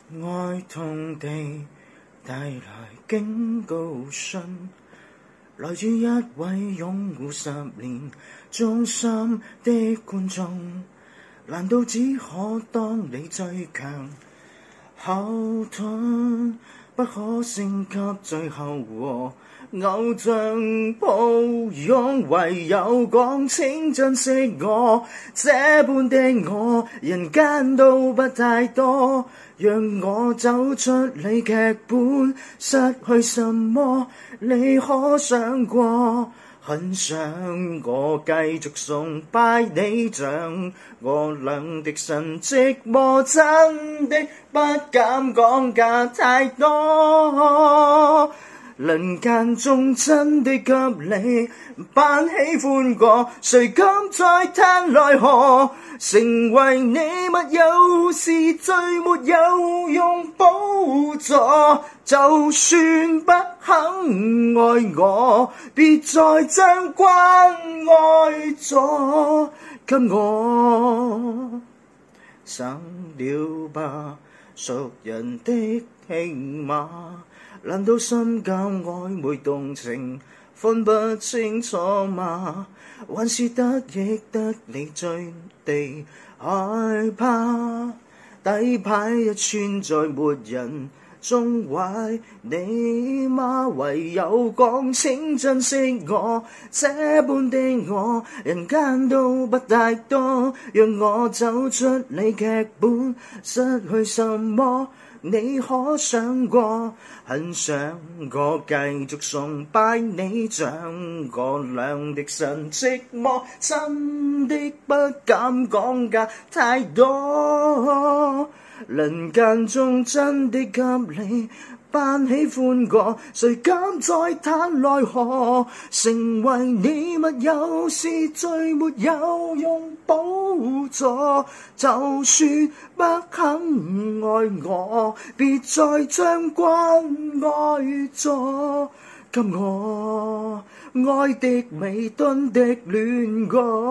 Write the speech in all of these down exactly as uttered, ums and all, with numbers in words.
哀痛地帶來警告信，來自一位擁護十年忠心的觀眾，難道只可當你最強後盾，不可升級最後和偶像抱擁，唯有講請珍惜我，這般的我人間都不太多，讓我走出你劇本，失去什麼你可想過？很想我繼續崇拜你，像我倆的神，寂寞真的不敢講價太多，輪奸中真的給你扮喜歡過，誰敢再嘆奈何？成為你密友是最沒有用寶座，就算不肯愛我，別再將關愛咗給我，省了吧熟人的戲碼，難道深感曖昧動情分不清楚嗎？還是得益得你最地害怕，底牌一穿再沒人縱壞你嗎？唯有講請珍惜我，這般的我人間都不太多，讓我走出你劇本，失去什麼你可想過？很想我繼續崇拜你，像我倆的神，寂寞真的不敢講價太多，輪奸中真的給你扮喜歡過，誰敢再嘆奈何？成為你密友是最沒有用寶座，就算不肯愛我，別再將關愛咗給我，愛的美敦的戀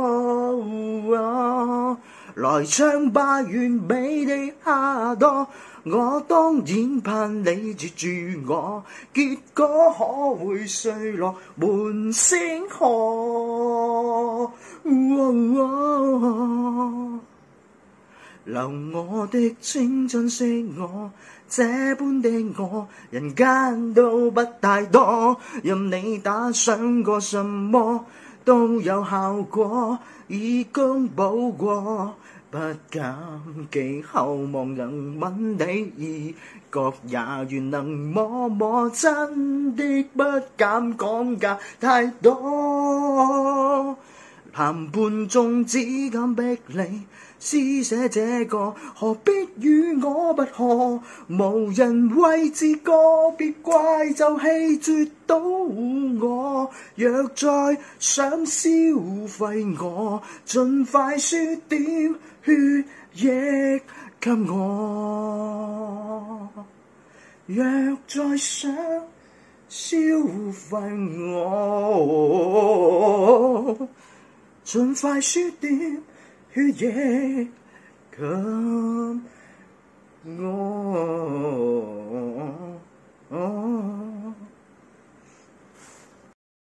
歌，來唱吧完美的哈多，我當然盼你接住我，結果可會碎落滿星河？哦哦，留我的請珍惜我，這般的我人間都不太多，任你打賞過什麼都有效果，已公佈過，不敢寄厚望能吻你，覺也願能摸摸，真的不敢講價太多，談判中只敢逼你施捨這個，何必與我不和？無人為自個別怪就棄絕到我，若再想消費我，盡快輸點血液給我，若再想消費我，盡快輸點血液給我。